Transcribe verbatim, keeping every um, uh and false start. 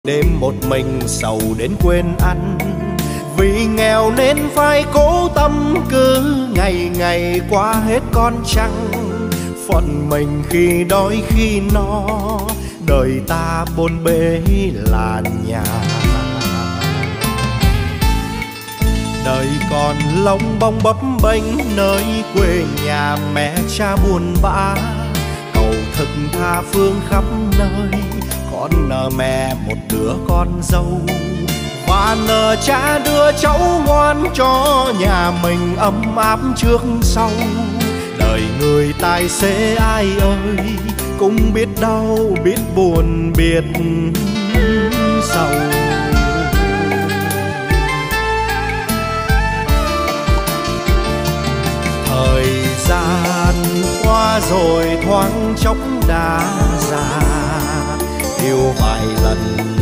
Đêm một mình sầu đến quên ăn, vì nghèo nên phải cố tâm, cứ ngày ngày qua hết con trăng. Phận mình khi đói khi no, đời ta bôn bê là nhà. Đời còn lông bông bấp bênh nơi quê nhà, mẹ cha buồn bã cầu thực tha phương khắp nơi. Con nợ mẹ một đứa con dâu, và nợ cha đưa cháu ngoan cho nhà mình ấm áp trước sau. Đời người tài xế ai ơi, cũng biết đau biết buồn biết sầu. Thời gian qua rồi thoáng chốc đã già, yêu vài lần